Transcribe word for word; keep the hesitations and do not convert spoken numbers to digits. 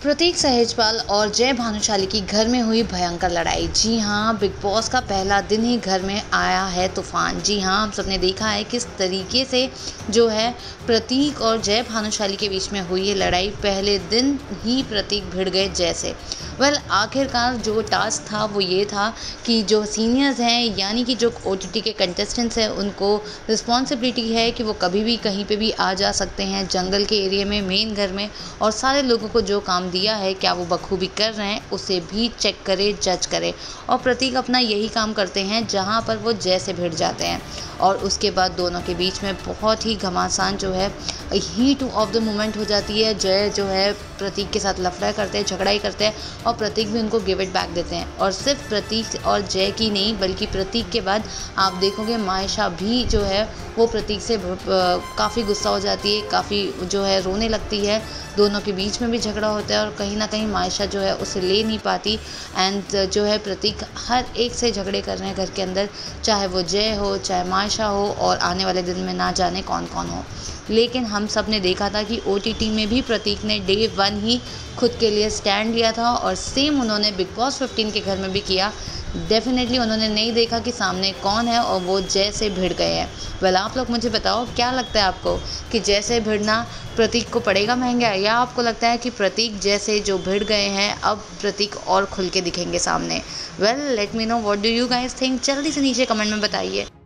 प्रतीक सहेजपाल और जय भानुशाली की घर में हुई भयंकर लड़ाई। जी हाँ, बिग बॉस का पहला दिन ही घर में आया है तूफान। जी हाँ, हम सबने देखा है किस तरीके से जो है प्रतीक और जय भानुशाली के बीच में हुई ये लड़ाई। पहले दिन ही प्रतीक भिड़ गए जय से। वेल well, आखिरकार जो टास्क था वो ये था कि जो सीनियर्स हैं यानी कि जो ओटीटी के कंटेस्टेंट्स हैं उनको रिस्पॉन्सिबिलिटी है कि वो कभी भी कहीं पे भी आ जा सकते हैं जंगल के एरिया में, मेन घर में, और सारे लोगों को जो काम दिया है क्या वो बखूबी कर रहे हैं उसे भी चेक करे, जज करे। और प्रतीक अपना यही काम करते हैं जहाँ पर वो जय से भिड़ जाते हैं और उसके बाद दोनों के बीच में बहुत ही घमासान जो है हीट ऑफ द मोमेंट हो जाती है। जय जो है प्रतीक के साथ लफड़ा करते हैं, झगड़ा ही करते हैं और प्रतीक भी उनको गिव इट बैक देते हैं। और सिर्फ प्रतीक और जय की नहीं बल्कि प्रतीक के बाद आप देखोगे मायशा भी जो है वो प्रतीक से काफ़ी गुस्सा हो जाती है, काफ़ी जो है रोने लगती है। दोनों के बीच में भी झगड़ा होता है और कहीं ना कहीं मायशा जो है उसे ले नहीं पाती। एंड जो है प्रतीक हर एक से झगड़े कर रहे हैं घर के अंदर, चाहे वो जय हो चाहे मायशा हो, और आने वाले दिन में ना जाने कौन कौन हो। लेकिन हम सब ने देखा था कि ओटीटी में भी प्रतीक ने डे वन ही खुद के लिए स्टैंड लिया था और सेम उन्होंने बिग बॉस फिफ्टीन के घर में भी किया। डेफिनेटली उन्होंने नहीं देखा कि सामने कौन है और वो जय से भिड़ गए हैं। वेल आप लोग मुझे बताओ क्या लगता है आपको कि जय से भिड़ना प्रतीक को पड़ेगा महंगा, या आपको लगता है कि प्रतीक जय से जो भिड़ गए हैं अब प्रतीक और खुल के दिखेंगे सामने? Well let me know what do you guys think. जल्दी से नीचे कमेंट में बताइए।